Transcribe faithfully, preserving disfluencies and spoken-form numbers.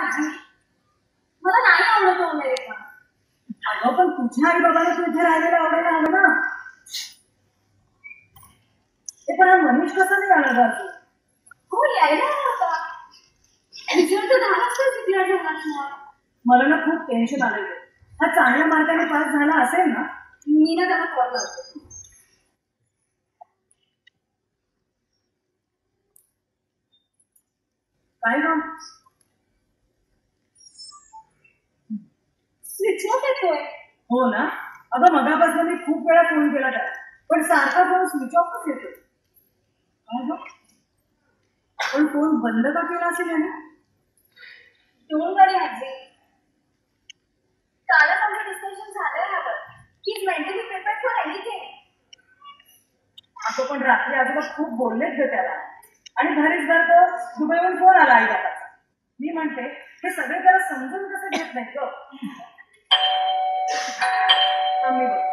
आजी, मला नाही आवडत अमेरिका. अगं पण तुझ्या आई बाबाला तू इथे राहायला आवडायला हवं ना. ते पण हा मनीष कसा नाही आला जातो. हो यायला होता. रिझल्ट तर दहा वाजता डिक्लेअर झाला. मला ना खूप टेन्शन आलेलं. हा चांगल्या मार्काने पास झाला असेल ना. मी ना त्याला कॉल लावते. काय ग स्विच ऑफ येतोय. हो ना. अगं मगापासून मी खूप वेळा फोन केला त्याला पण सारखा फोन स्विच ऑफच येतो. पण फोन बंद का केला असेल याने. डोंट वरी आजी, कालच आमचं डिस्कशन झालंय यावर. He is mentally prepared for anything. असं पण रात्री आजोबा खूप बोललेच ग त्याला आणि घरीच जर तो दुबईहून फोन आला आई बाबाचा. मी म्हणते हे सगळे त्याला समजून कसं घेत नाही ग. मी बघ